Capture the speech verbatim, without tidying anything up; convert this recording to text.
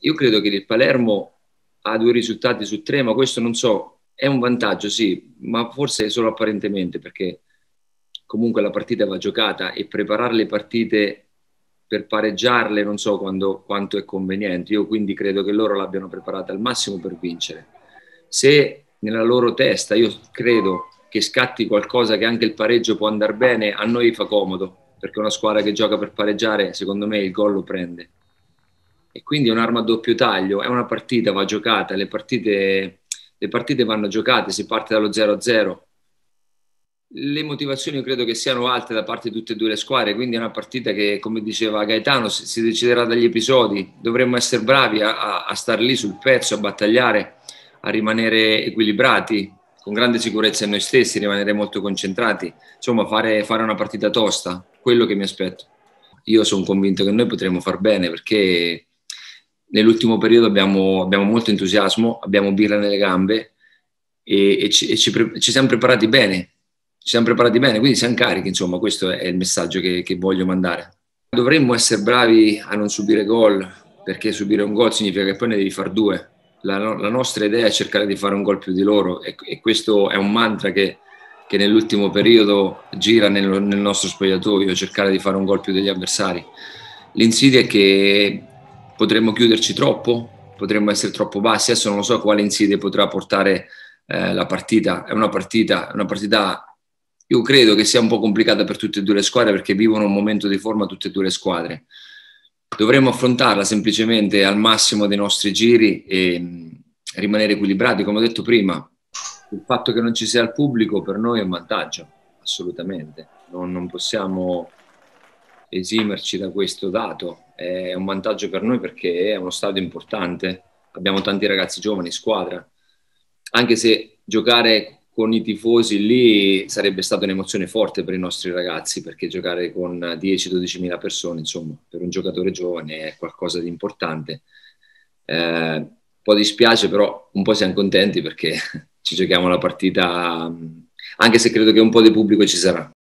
io credo che il Palermo ha due risultati su tre, ma questo non so, è un vantaggio, sì, ma forse solo apparentemente, perché comunque la partita va giocata e preparare le partite per pareggiarle non so quando, quanto è conveniente. Io quindi credo che loro l'abbiano preparata al massimo per vincere. Se nella loro testa io credo che scatti qualcosa che anche il pareggio può andare bene, a noi fa comodo, perché una squadra che gioca per pareggiare, secondo me il gol lo prende. E quindi è un'arma a doppio taglio, è una partita, va giocata, le partite, le partite vanno giocate, si parte dallo zero a zero. Le motivazioni io credo che siano alte da parte di tutte e due le squadre, quindi è una partita che, come diceva Gaetano, si, si deciderà dagli episodi. Dovremmo essere bravi a, a, a star lì sul pezzo, a battagliare, a rimanere equilibrati, con grande sicurezza in noi stessi, rimanere molto concentrati, insomma fare, fare una partita tosta, quello che mi aspetto. Io sono convinto che noi potremo far bene perché nell'ultimo periodo abbiamo, abbiamo molto entusiasmo, abbiamo birra nelle gambe e, e, ci, e ci, pre- ci siamo preparati bene, ci siamo preparati bene, quindi siamo carichi, insomma, questo è il messaggio che, che voglio mandare. Dovremmo essere bravi a non subire gol, perché subire un gol significa che poi ne devi fare due. La, no- la nostra idea è cercare di fare un gol più di loro e, e questo è un mantra che, che nell'ultimo periodo gira nel, nel nostro spogliatoio, cercare di fare un gol più degli avversari. L'insidia è che potremmo chiuderci troppo, potremmo essere troppo bassi, adesso non lo so quale insidia potrà portare eh, la partita, è una partita, una partita io credo che sia un po' complicata per tutte e due le squadre perché vivono un momento di forma tutte e due le squadre. Dovremmo affrontarla semplicemente al massimo dei nostri giri e mh, rimanere equilibrati, come ho detto prima. Il fatto che non ci sia il pubblico per noi è un vantaggio, assolutamente. Non, non possiamo esimerci da questo dato. È un vantaggio per noi perché è uno stadio importante, abbiamo tanti ragazzi giovani in squadra, anche se giocare con i tifosi lì sarebbe stata un'emozione forte per i nostri ragazzi, perché giocare con dieci dodici mila persone, insomma, per un giocatore giovane è qualcosa di importante. Eh, un po' dispiace, però un po' siamo contenti perché ci giochiamo la partita, anche se credo che un po' di pubblico ci sarà.